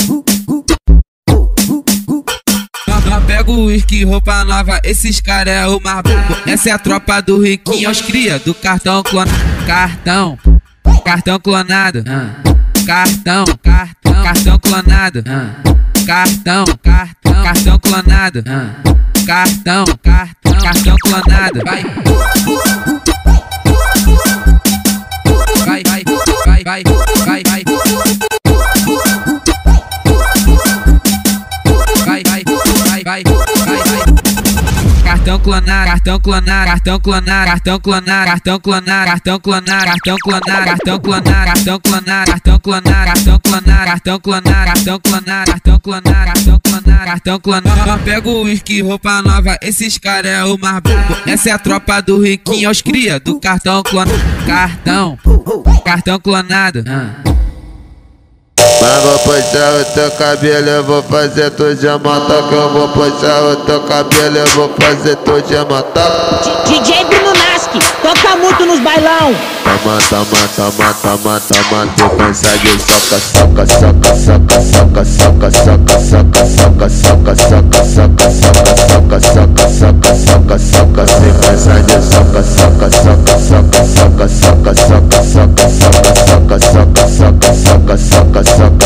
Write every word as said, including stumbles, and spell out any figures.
Pega o uísque, roupa nova, esses cara é o mais bobo. Essa é a tropa do riquinho, aos cria do cartão clonado. Cartão, cartão clonado. Cartão, cartão, cartão clonado. Cartão, cartão, cartão clonado. Cartão, cartão, cartão clonado. Vai, vai, vai, vai, vai, vai, vai. Vai, vai, vai. Cartão clonado, cartão clonado, cartão clonado, cartão clonado, cartão clonado, cartão clonado, cartão clonado, cartão clonado, cartão clonado, cartão clonado, cartão clonado, cartão clonado, cartão clonado, cartão clonado, cartão clonado, cartão clonado. Pega o uísque, roupa nova, esses cara é o mais bobo. Essa é a tropa do riquinho, aos cria do cartão clonado. Cartão, cartão clonado. Mas vou puxar o teu cabelo, eu vou fazer tu diamantar. Que eu vou puxar o teu cabelo, eu vou fazer tu diamantar. D J Bruno Nasci, toca muito nos bailão. Toma, toma, toma, toma, toma, tu consegue soca, soca, soca, soca, soca, soca, soca, soca, soca, soca, soca, soca, soca, soca, soca, soca, soca, soca, se consegue soca, soca, soca, soca, soca, soca, soca, soca, soca, soca, soca, soca, soca, soca, soca.